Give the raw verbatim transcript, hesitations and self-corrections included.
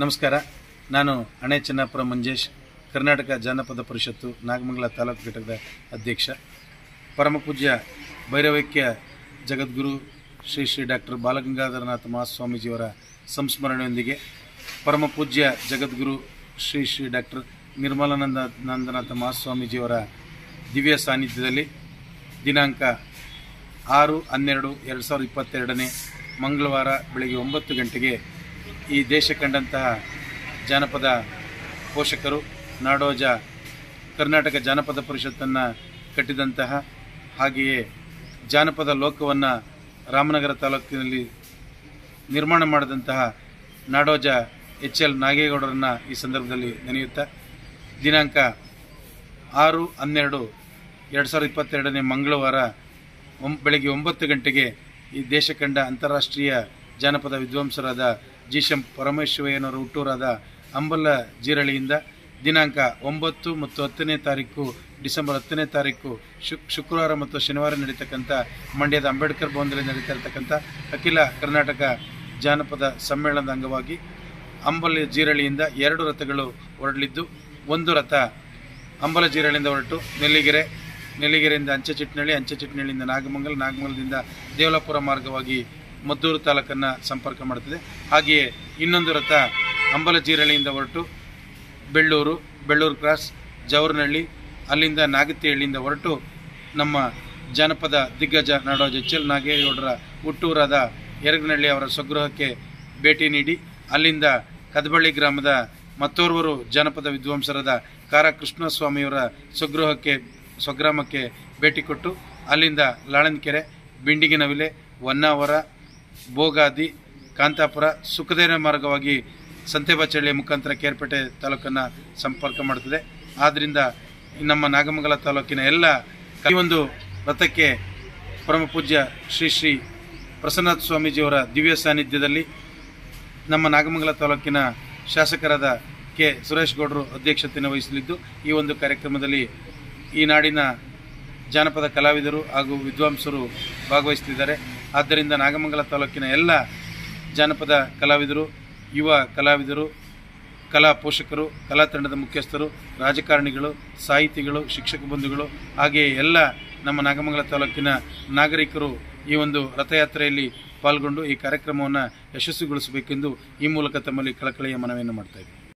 ನಮಸ್ಕಾರ. ನಾನು ಅಣೆ ಚೆನ್ನಪುರ ಮಂಜೇಶ್, ಕರ್ನಾಟಕ ಜಾನಪದ ಪರಿಷತ್ತು ನಾಗಮಂಗಲ ತಾಲೂಕು ಘಟಕದ ಅಧ್ಯಕ್ಷ. ಪರಮಪೂಜ್ಯ ಭೈರವೈಕ್ಯ ಜಗದ್ಗುರು ಶ್ರೀ ಶ್ರೀ ಡಾಕ್ಟರ್ ಬಾಲಗಂಗಾಧರನಾಥ ಮಹಾಸ್ವಾಮೀಜಿಯವರ ಸಂಸ್ಮರಣೆಯೊಂದಿಗೆ ಪರಮಪೂಜ್ಯ ಜಗದ್ಗುರು ಶ್ರೀ ಶ್ರೀ ಡಾಕ್ಟರ್ ನಿರ್ಮಲಾನಂದ ನಂದನಾಥ ಮಹಾಸ್ವಾಮೀಜಿಯವರ ದಿವ್ಯ ಸಾನ್ನಿಧ್ಯದಲ್ಲಿ ದಿನಾಂಕ ಆರು ಹನ್ನೆರಡು ಎರಡು ಸಾವಿರದ ಇಪ್ಪತ್ತೆರಡನೇ ಮಂಗಳವಾರ ಬೆಳಗ್ಗೆ ಒಂಬತ್ತು ಗಂಟೆಗೆ ಈ ದೇಶ ಕಂಡಂತಹ ಜಾನಪದ ಪೋಷಕರು, ನಾಡೋಜ ಕರ್ನಾಟಕ ಜಾನಪದ ಪರಿಷತ್ತನ್ನು ಕಟ್ಟಿದಂತಹ, ಹಾಗೆಯೇ ಜಾನಪದ ಲೋಕವನ್ನು ರಾಮನಗರ ತಾಲೂಕಿನಲ್ಲಿ ನಿರ್ಮಾಣ ಮಾಡಿದಂತಹ ನಾಡೋಜ ಎಚ್ ಎಲ್ ನಾಗೇಗೌಡರನ್ನು ಈ ಸಂದರ್ಭದಲ್ಲಿ ನೆನೆಯುತ್ತಾ ದಿನಾಂಕ ಆರು ಹನ್ನೆರಡು ಎರಡು ಸಾವಿರದ ಇಪ್ಪತ್ತೆರಡನೇ ಮಂಗಳವಾರ ಒಂ ಬೆಳಗ್ಗೆ ಒಂಬತ್ತು ಗಂಟೆಗೆ ಈ ದೇಶ ಕಂಡ ಅಂತಾರಾಷ್ಟ್ರೀಯ ಜಾನಪದ ವಿದ್ವಾಂಸರಾದ ಜಿ ಶಂ ಪರಮೇಶ್ವರಯ್ಯನವರ ಹುಟ್ಟೂರಾದ ಅಂಬಲ ಜೀರಳಿಯಿಂದ ದಿನಾಂಕ ಒಂಬತ್ತು ಮತ್ತು ಹತ್ತನೇ ತಾರೀಕು ಡಿಸೆಂಬರ್ ಹತ್ತನೇ ತಾರೀಕು ಶುಕ್ ಶುಕ್ರವಾರ ಮತ್ತು ಶನಿವಾರ ನಡೀತಕ್ಕಂಥ ಮಂಡ್ಯದ ಅಂಬೇಡ್ಕರ್ ಭವನದಲ್ಲಿ ನಡೀತಾ ಇರತಕ್ಕಂಥ ಅಖಿಲ ಕರ್ನಾಟಕ ಜಾನಪದ ಸಮ್ಮೇಳನದ ಅಂಗವಾಗಿ ಅಂಬಲ ಜೀರಳಿಯಿಂದ ಎರಡು ರಥಗಳು ಹೊರಡಲಿದ್ದು, ಒಂದು ರಥ ಅಂಬಲ ಜೀರಳಿಯಿಂದ ಹೊರಟು ನೆಲ್ಲಿಗೆರೆ, ನೆಲ್ಲಿಗೆರೆಯಿಂದ ಅಂಚೆಚಿಟ್ನಳ್ಳಿ, ಅಂಚೆಚಿಟ್ನಳ್ಳಿಯಿಂದ ನಾಗಮಂಗಲ, ನಾಗಮಂಗಲದಿಂದ ದೇವಲಾಪುರ ಮಾರ್ಗವಾಗಿ ಮದ್ದೂರು ತಾಲೂಕನ್ನು ಸಂಪರ್ಕ ಮಾಡುತ್ತದೆ. ಹಾಗೆಯೇ ಇನ್ನೊಂದು ರಥ ಅಂಬಲ ಜೀರಳಿಯಿಂದ ಹೊರಟು ಬೆಳ್ಳೂರು, ಬೆಳ್ಳೂರು ಕ್ರಾಸ್, ಜವರನಹಳ್ಳಿ, ಅಲ್ಲಿಂದ ನಾಗತಿಹಳ್ಳಿಯಿಂದ ಹೊರಟು ನಮ್ಮ ಜಾನಪದ ದಿಗ್ಗಜ ನಾಡೋಜ ಎಚ್ ಎಲ್ ನಾಗೇಗೌಡರ ಹುಟ್ಟೂರಾದ ಯರಗನಹಳ್ಳಿ ಅವರ ಸ್ವಗೃಹಕ್ಕೆ ಭೇಟಿ ನೀಡಿ ಅಲ್ಲಿಂದ ಕದಬಳ್ಳಿ ಗ್ರಾಮದ ಮತ್ತೋರ್ವರು ಜಾನಪದ ವಿದ್ವಾಂಸರಾದ ಕಾರ ಕೃಷ್ಣಸ್ವಾಮಿಯವರ ಸ್ವಗೃಹಕ್ಕೆ ಸ್ವಗ್ರಾಮಕ್ಕೆ ಭೇಟಿ ಕೊಟ್ಟು ಅಲ್ಲಿಂದ ಲಾಳನ್ಕೆರೆ, ಬಿಂಡಿಗಿನವಿಲೆ, ಹೊನ್ನಾವರ, ಬೋಗಾದಿ, ಕಾಂತಾಪುರ, ಸುಖದೇನ ಮಾರ್ಗವಾಗಿ ಸಂತೆಬಾಚಹಳ್ಳಿಯ ಮುಖಾಂತರ ಕೇರ್ಪೇಟೆ ತಾಲೂಕನ್ನು ಸಂಪರ್ಕ ಮಾಡುತ್ತದೆ. ಆದ್ದರಿಂದ ನಮ್ಮ ನಾಗಮಂಗಲ ತಾಲೂಕಿನ ಎಲ್ಲ ಈ ಒಂದು ರಥಕ್ಕೆ ಪರಮಪೂಜ್ಯ ಶ್ರೀ ಶ್ರೀ ಪ್ರಸನ್ನನಾಥ ಸ್ವಾಮೀಜಿಯವರ ದಿವ್ಯ ಸಾನ್ನಿಧ್ಯದಲ್ಲಿ ನಮ್ಮ ನಾಗಮಂಗಲ ತಾಲೂಕಿನ ಶಾಸಕರಾದ ಕೆ ಸುರೇಶ್ ಗೌಡರು ಅಧ್ಯಕ್ಷತೆಯನ್ನು ವಹಿಸಲಿದ್ದು, ಈ ಒಂದು ಕಾರ್ಯಕ್ರಮದಲ್ಲಿ ಈ ನಾಡಿನ ಜಾನಪದ ಕಲಾವಿದರು ಹಾಗೂ ವಿದ್ವಾಂಸರು ಭಾಗವಹಿಸುತ್ತಿದ್ದಾರೆ. ಆದ್ದರಿಂದ ನಾಗಮಂಗಲ ತಾಲೂಕಿನ ಎಲ್ಲ ಜಾನಪದ ಕಲಾವಿದರು, ಯುವ ಕಲಾವಿದರು, ಕಲಾ ಪೋಷಕರು, ಕಲಾ ತಂಡದ ಮುಖ್ಯಸ್ಥರು, ರಾಜಕಾರಣಿಗಳು, ಸಾಹಿತಿಗಳು, ಶಿಕ್ಷಕ ಬಂಧುಗಳು, ಹಾಗೆಯೇ ಎಲ್ಲ ನಮ್ಮ ನಾಗಮಂಗಲ ತಾಲೂಕಿನ ನಾಗರಿಕರು ಈ ಒಂದು ರಥಯಾತ್ರೆಯಲ್ಲಿ ಪಾಲ್ಗೊಂಡು ಈ ಕಾರ್ಯಕ್ರಮವನ್ನು ಯಶಸ್ವಿಗೊಳಿಸಬೇಕೆಂದು ಈ ಮೂಲಕ ತಮ್ಮಲ್ಲಿ ಕಳಕಳಿಯ ಮನವಿಯನ್ನು ಮಾಡ್ತಾ ಇದ್ದೀವಿ.